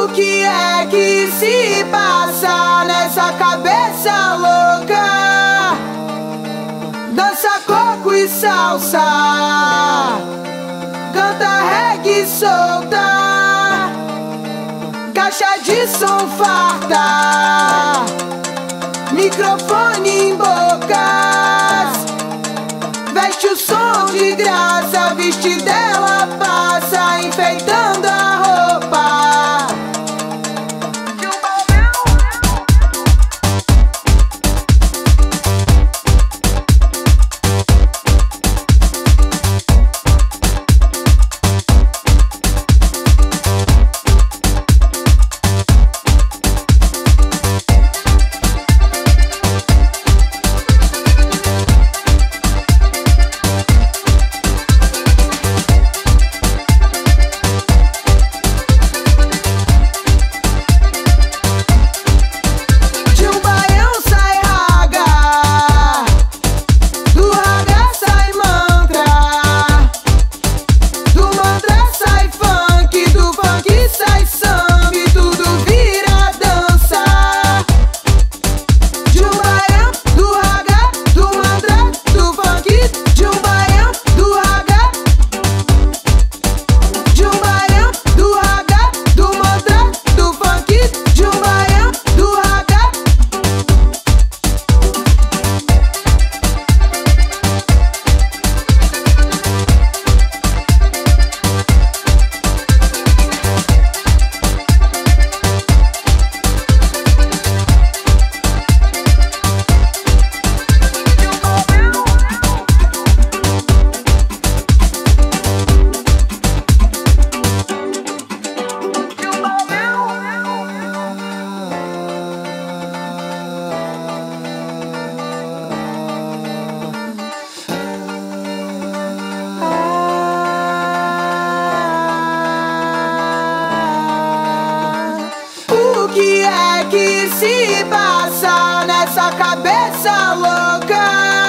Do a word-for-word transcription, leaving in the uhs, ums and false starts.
O que é que se passa nessa cabeça louca? Dança coco e salsa, canta reggae solta, caixa de som farta, microfone em bocas, veste o som de graça, veste dela passa, enfeitando a roupa. O que é que se passa nessa cabeça louca?